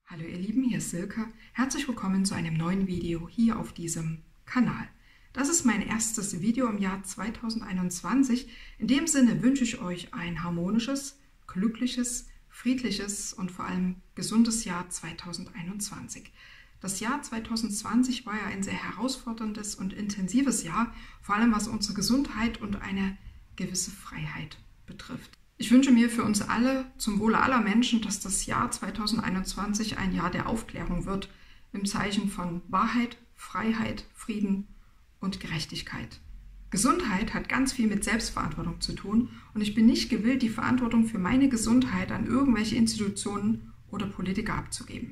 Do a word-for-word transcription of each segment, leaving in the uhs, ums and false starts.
Hallo ihr Lieben, hier ist Silke. Herzlich willkommen zu einem neuen Video hier auf diesem Kanal. Das ist mein erstes Video im Jahr zweitausendeinundzwanzig. In dem Sinne wünsche ich euch ein harmonisches, glückliches, friedliches und vor allem gesundes Jahr zweitausendeinundzwanzig. Das Jahr zweitausendzwanzig war ja ein sehr herausforderndes und intensives Jahr, vor allem was unsere Gesundheit und eine gewisse Freiheit betrifft. Ich wünsche mir für uns alle, zum Wohle aller Menschen, dass das Jahr zweitausendeinundzwanzig ein Jahr der Aufklärung wird, im Zeichen von Wahrheit, Freiheit, Frieden und Gerechtigkeit. Gesundheit hat ganz viel mit Selbstverantwortung zu tun und ich bin nicht gewillt, die Verantwortung für meine Gesundheit an irgendwelche Institutionen oder Politiker abzugeben.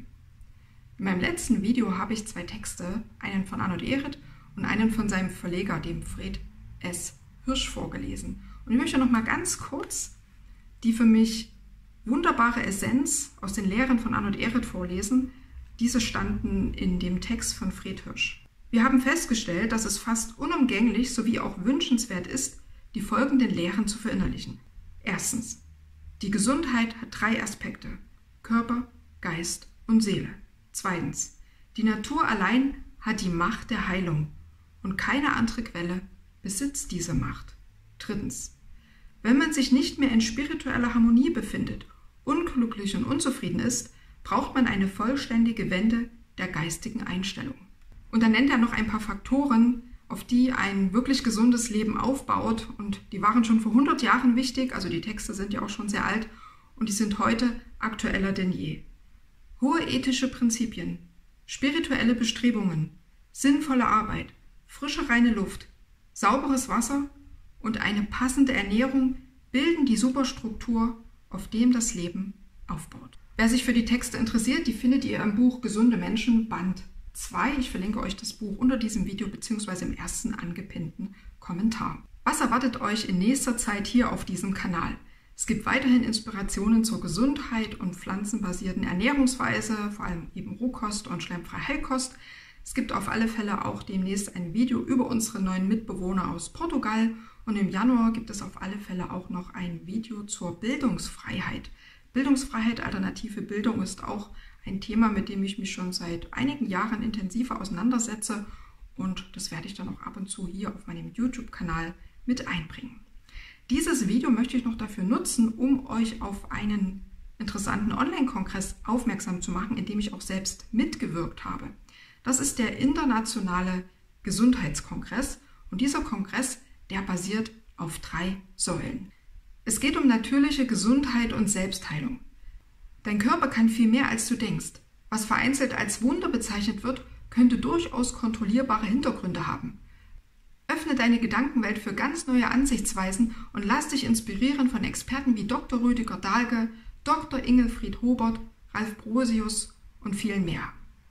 In meinem letzten Video habe ich zwei Texte, einen von Arnold Ehret und einen von seinem Verleger, dem Fred S. Hirsch, vorgelesen. Und ich möchte noch mal ganz kurz die für mich wunderbare Essenz aus den Lehren von Arnold Ehret vorlesen. Diese standen in dem Text von Fred Hirsch. Wir haben festgestellt, dass es fast unumgänglich sowie auch wünschenswert ist, die folgenden Lehren zu verinnerlichen. Erstens, die Gesundheit hat drei Aspekte: Körper, Geist und Seele. Zweitens, die Natur allein hat die Macht der Heilung und keine andere Quelle besitzt diese Macht. Drittens, wenn man sich nicht mehr in spiritueller Harmonie befindet, unglücklich und unzufrieden ist, braucht man eine vollständige Wende der geistigen Einstellung. Und dann nennt er noch ein paar Faktoren, auf die ein wirklich gesundes Leben aufbaut. Und die waren schon vor hundert Jahren wichtig, also die Texte sind ja auch schon sehr alt und die sind heute aktueller denn je. Hohe ethische Prinzipien, spirituelle Bestrebungen, sinnvolle Arbeit, frische reine Luft, sauberes Wasser und eine passende Ernährung bilden die Superstruktur, auf dem das Leben aufbaut. Wer sich für die Texte interessiert, die findet ihr im Buch Gesunde Menschen, Band zwei. Ich verlinke euch das Buch unter diesem Video bzw. im ersten angepinnten Kommentar. Was erwartet euch in nächster Zeit hier auf diesem Kanal? Es gibt weiterhin Inspirationen zur Gesundheit und pflanzenbasierten Ernährungsweise, vor allem eben Rohkost und schleimfreie Heilkost. Es gibt auf alle Fälle auch demnächst ein Video über unsere neuen Mitbewohner aus Portugal. Und im Januar gibt es auf alle Fälle auch noch ein Video zur Bildungsfreiheit. Bildungsfreiheit, alternative Bildung ist auch ein Thema, mit dem ich mich schon seit einigen Jahren intensiver auseinandersetze. Und das werde ich dann auch ab und zu hier auf meinem YouTube-Kanal mit einbringen. Dieses Video möchte ich noch dafür nutzen, um euch auf einen interessanten Online-Kongress aufmerksam zu machen, in dem ich auch selbst mitgewirkt habe. Das ist der Internationale Gesundheitskongress und dieser Kongress, der basiert auf drei Säulen. Es geht um natürliche Gesundheit und Selbstheilung. Dein Körper kann viel mehr, als du denkst. Was vereinzelt als Wunder bezeichnet wird, könnte durchaus kontrollierbare Hintergründe haben. Öffne deine Gedankenwelt für ganz neue Ansichtsweisen und lass dich inspirieren von Experten wie Doktor Rüdiger Dahlke, Doktor Ingelfried Hobert, Ralf Brosius und vielen mehr.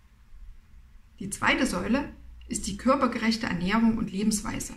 Die zweite Säule ist die körpergerechte Ernährung und Lebensweise.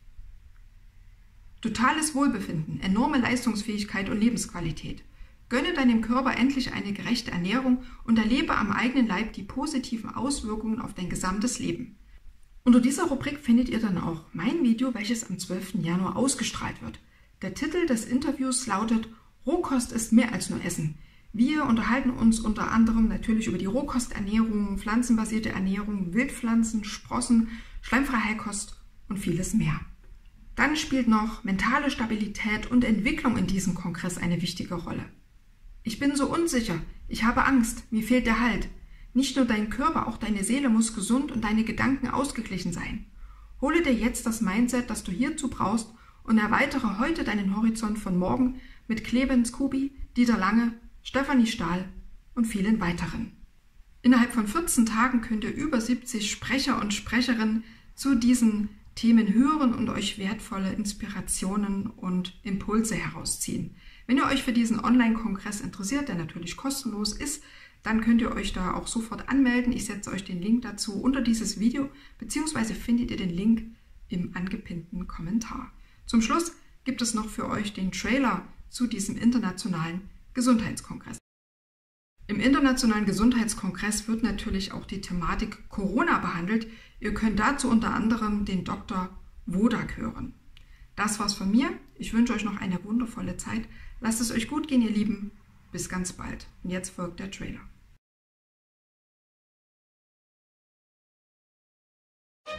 Totales Wohlbefinden, enorme Leistungsfähigkeit und Lebensqualität. Gönne deinem Körper endlich eine gerechte Ernährung und erlebe am eigenen Leib die positiven Auswirkungen auf dein gesamtes Leben. Unter dieser Rubrik findet ihr dann auch mein Video, welches am zwölften Januar ausgestrahlt wird. Der Titel des Interviews lautet "Rohkost ist mehr als nur Essen". Wir unterhalten uns unter anderem natürlich über die Rohkosternährung, pflanzenbasierte Ernährung, Wildpflanzen, Sprossen, schleimfreie Heilkost und vieles mehr. Dann spielt noch mentale Stabilität und Entwicklung in diesem Kongress eine wichtige Rolle. Ich bin so unsicher, ich habe Angst, mir fehlt der Halt. Nicht nur dein Körper, auch deine Seele muss gesund und deine Gedanken ausgeglichen sein. Hole dir jetzt das Mindset, das du hierzu brauchst und erweitere heute deinen Horizont von morgen mit Clemens Kubi, Dieter Lange, Stefanie Stahl und vielen weiteren. Innerhalb von vierzehn Tagen könnt ihr über siebzig Sprecher und Sprecherinnen zu diesen Themen hören und euch wertvolle Inspirationen und Impulse herausziehen. Wenn ihr euch für diesen Online-Kongress interessiert, der natürlich kostenlos ist, dann könnt ihr euch da auch sofort anmelden. Ich setze euch den Link dazu unter dieses Video, beziehungsweise findet ihr den Link im angepinnten Kommentar. Zum Schluss gibt es noch für euch den Trailer zu diesem internationalen Gesundheitskongress. Im Internationalen Gesundheitskongress wird natürlich auch die Thematik Corona behandelt. Ihr könnt dazu unter anderem den Doktor Wodak hören. Das war's von mir. Ich wünsche euch noch eine wundervolle Zeit. Lasst es euch gut gehen, ihr Lieben. Bis ganz bald. Und jetzt folgt der Trailer.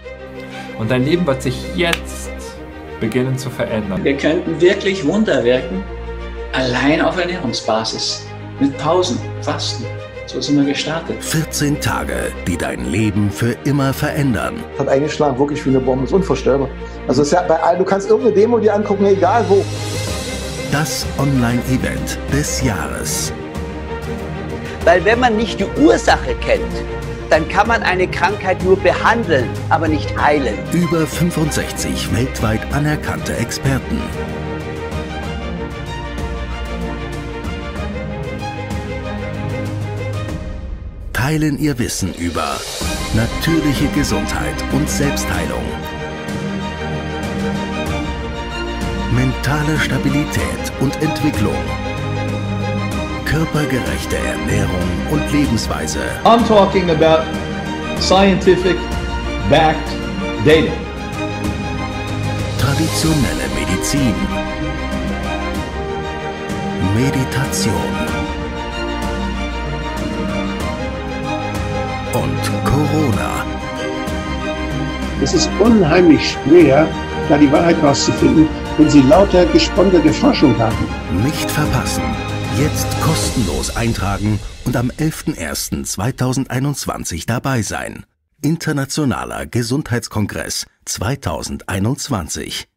Und dein Leben wird sich jetzt beginnen zu verändern. Wir könnten wirklich Wunder wirken, allein auf Ernährungsbasis, mit Pausen, Fasten. So sind wir gestartet. vierzehn Tage, die dein Leben für immer verändern. Hat eingeschlagen, wirklich wie eine Bombe, ist unvorstellbar. Also ist ja bei allen, du kannst irgendeine Demo dir angucken, egal wo. Das Online-Event des Jahres. Weil wenn man nicht die Ursache kennt, dann kann man eine Krankheit nur behandeln, aber nicht heilen. Über fünfundsechzig weltweit anerkannte Experten. Teilen ihr Wissen über natürliche Gesundheit und Selbstheilung, mentale Stabilität und Entwicklung, körpergerechte Ernährung und Lebensweise. I'm talking about scientific backed data. Traditionelle Medizin, Meditation und Corona. Es ist unheimlich schwer, da die Wahrheit rauszufinden, wenn Sie lauter gesponserte Forschung haben. Nicht verpassen. Jetzt kostenlos eintragen und am elften ersten zweitausendeinundzwanzig dabei sein. Internationaler Gesundheitskongress zweitausendeinundzwanzig.